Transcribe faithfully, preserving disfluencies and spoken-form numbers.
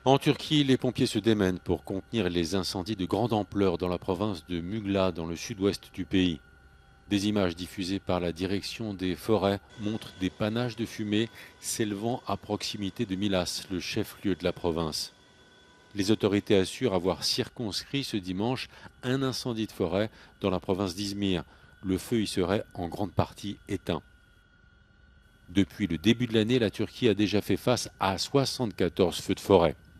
En Turquie, les pompiers se démènent pour contenir les incendies de grande ampleur dans la province de Mugla, dans le sud-ouest du pays. Des images diffusées par la direction des forêts montrent des panaches de fumée s'élevant à proximité de Milas, le chef-lieu de la province. Les autorités assurent avoir circonscrit ce dimanche un incendie de forêt dans la province d'Izmir. Le feu y serait en grande partie éteint. Depuis le début de l'année, la Turquie a déjà fait face à soixante-quatorze feux de forêt.